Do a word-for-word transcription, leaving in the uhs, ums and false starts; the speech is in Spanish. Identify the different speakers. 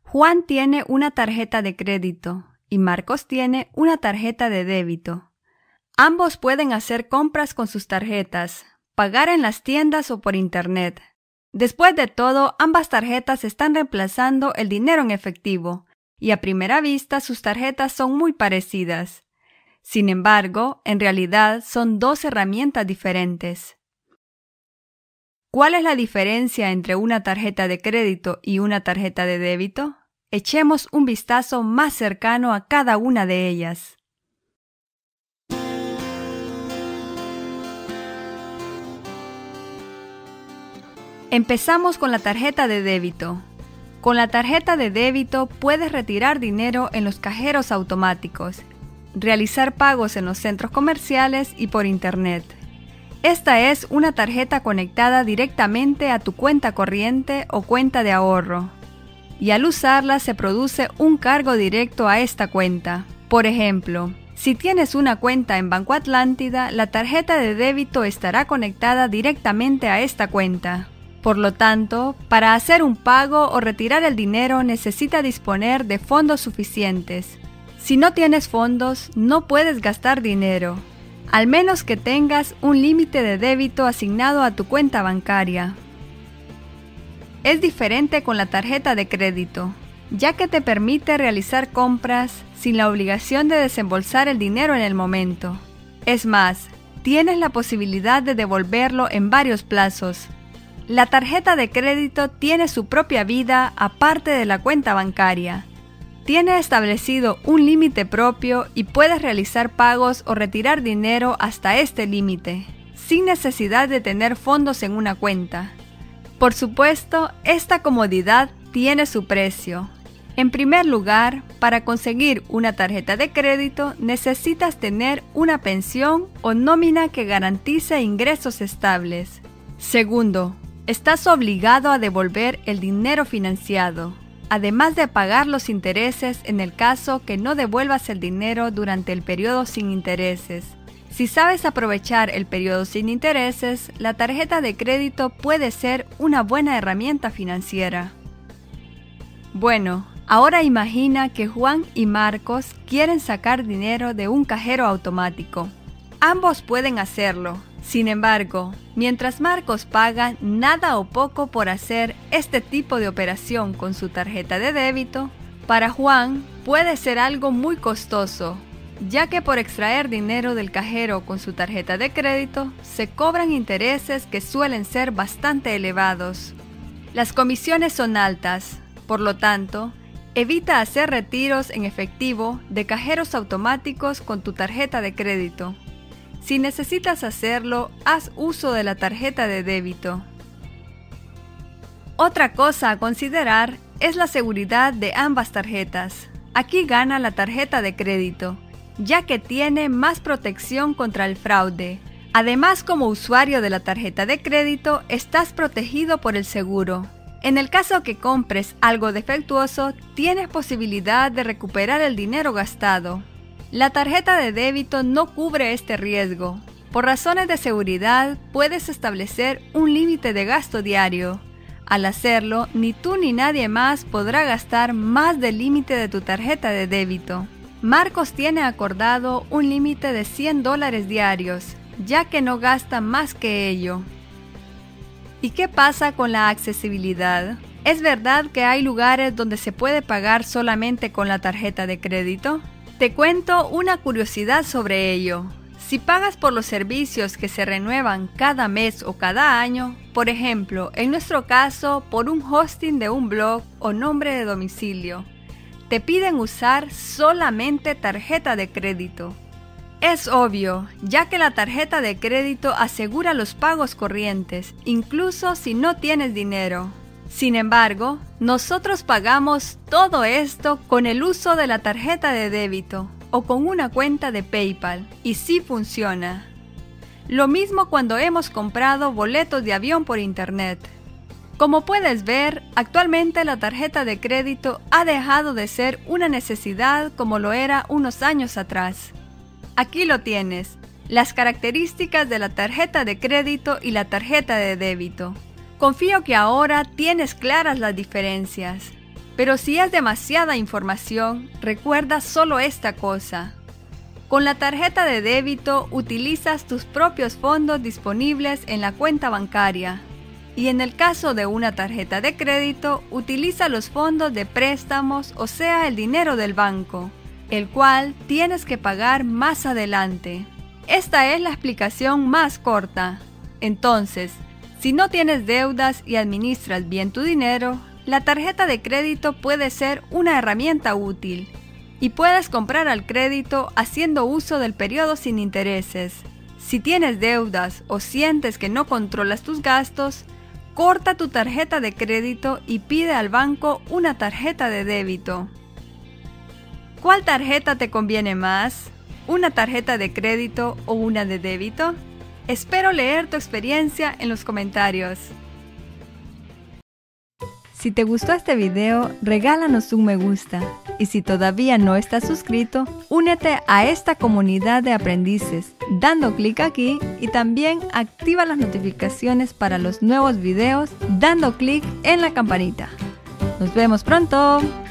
Speaker 1: Juan tiene una tarjeta de crédito y Marcos tiene una tarjeta de débito. Ambos pueden hacer compras con sus tarjetas, pagar en las tiendas o por internet. Después de todo, ambas tarjetas están reemplazando el dinero en efectivo, y a primera vista sus tarjetas son muy parecidas. Sin embargo, en realidad son dos herramientas diferentes. ¿Cuál es la diferencia entre una tarjeta de crédito y una tarjeta de débito? Echemos un vistazo más cercano a cada una de ellas. Empezamos con la tarjeta de débito. Con la tarjeta de débito puedes retirar dinero en los cajeros automáticos, realizar pagos en los centros comerciales y por internet. Esta es una tarjeta conectada directamente a tu cuenta corriente o cuenta de ahorro, y al usarla se produce un cargo directo a esta cuenta. Por ejemplo, si tienes una cuenta en Banco Atlántida, la tarjeta de débito estará conectada directamente a esta cuenta. Por lo tanto, para hacer un pago o retirar el dinero necesita disponer de fondos suficientes. Si no tienes fondos, no puedes gastar dinero, al menos que tengas un límite de débito asignado a tu cuenta bancaria. Es diferente con la tarjeta de crédito, ya que te permite realizar compras sin la obligación de desembolsar el dinero en el momento. Es más, tienes la posibilidad de devolverlo en varios plazos. La tarjeta de crédito tiene su propia vida aparte de la cuenta bancaria. Tiene establecido un límite propio y puedes realizar pagos o retirar dinero hasta este límite, sin necesidad de tener fondos en una cuenta. Por supuesto, esta comodidad tiene su precio. En primer lugar, para conseguir una tarjeta de crédito necesitas tener una pensión o nómina que garantice ingresos estables. Segundo, estás obligado a devolver el dinero financiado, además de pagar los intereses en el caso que no devuelvas el dinero durante el periodo sin intereses. Si sabes aprovechar el periodo sin intereses, la tarjeta de crédito puede ser una buena herramienta financiera. Bueno, ahora imagina que Juan y Marcos quieren sacar dinero de un cajero automático. Ambos pueden hacerlo. Sin embargo, mientras Marcos paga nada o poco por hacer este tipo de operación con su tarjeta de débito, para Juan puede ser algo muy costoso, ya que por extraer dinero del cajero con su tarjeta de crédito se cobran intereses que suelen ser bastante elevados. Las comisiones son altas, por lo tanto, evita hacer retiros en efectivo de cajeros automáticos con tu tarjeta de crédito. Si necesitas hacerlo, haz uso de la tarjeta de débito. Otra cosa a considerar es la seguridad de ambas tarjetas. Aquí gana la tarjeta de crédito, ya que tiene más protección contra el fraude. Además, como usuario de la tarjeta de crédito, estás protegido por el seguro. En el caso que compres algo defectuoso, tienes posibilidad de recuperar el dinero gastado. La tarjeta de débito no cubre este riesgo. Por razones de seguridad, puedes establecer un límite de gasto diario. Al hacerlo, ni tú ni nadie más podrá gastar más del límite de tu tarjeta de débito. Marcos tiene acordado un límite de cien dólares diarios, ya que no gasta más que ello. ¿Y qué pasa con la accesibilidad? ¿Es verdad que hay lugares donde se puede pagar solamente con la tarjeta de crédito? Te cuento una curiosidad sobre ello. Si pagas por los servicios que se renuevan cada mes o cada año, por ejemplo, en nuestro caso, por un hosting de un blog o nombre de domicilio, te piden usar solamente tarjeta de crédito. Es obvio, ya que la tarjeta de crédito asegura los pagos corrientes, incluso si no tienes dinero. Sin embargo, nosotros pagamos todo esto con el uso de la tarjeta de débito o con una cuenta de PayPal, y sí funciona. Lo mismo cuando hemos comprado boletos de avión por internet. Como puedes ver, actualmente la tarjeta de crédito ha dejado de ser una necesidad como lo era unos años atrás. Aquí lo tienes, las características de la tarjeta de crédito y la tarjeta de débito. Confío que ahora tienes claras las diferencias. Pero si es demasiada información, recuerda solo esta cosa. Con la tarjeta de débito utilizas tus propios fondos disponibles en la cuenta bancaria. Y en el caso de una tarjeta de crédito, utiliza los fondos de préstamos, o sea, el dinero del banco, el cual tienes que pagar más adelante. Esta es la explicación más corta. Entonces, si no tienes deudas y administras bien tu dinero, la tarjeta de crédito puede ser una herramienta útil y puedes comprar al crédito haciendo uso del periodo sin intereses. Si tienes deudas o sientes que no controlas tus gastos, corta tu tarjeta de crédito y pide al banco una tarjeta de débito. ¿Cuál tarjeta te conviene más? ¿Una tarjeta de crédito o una de débito? Espero leer tu experiencia en los comentarios. Si te gustó este video, regálanos un me gusta. Y si todavía no estás suscrito, únete a esta comunidad de aprendices, dando clic aquí y también activa las notificaciones para los nuevos videos, dando clic en la campanita. ¡Nos vemos pronto!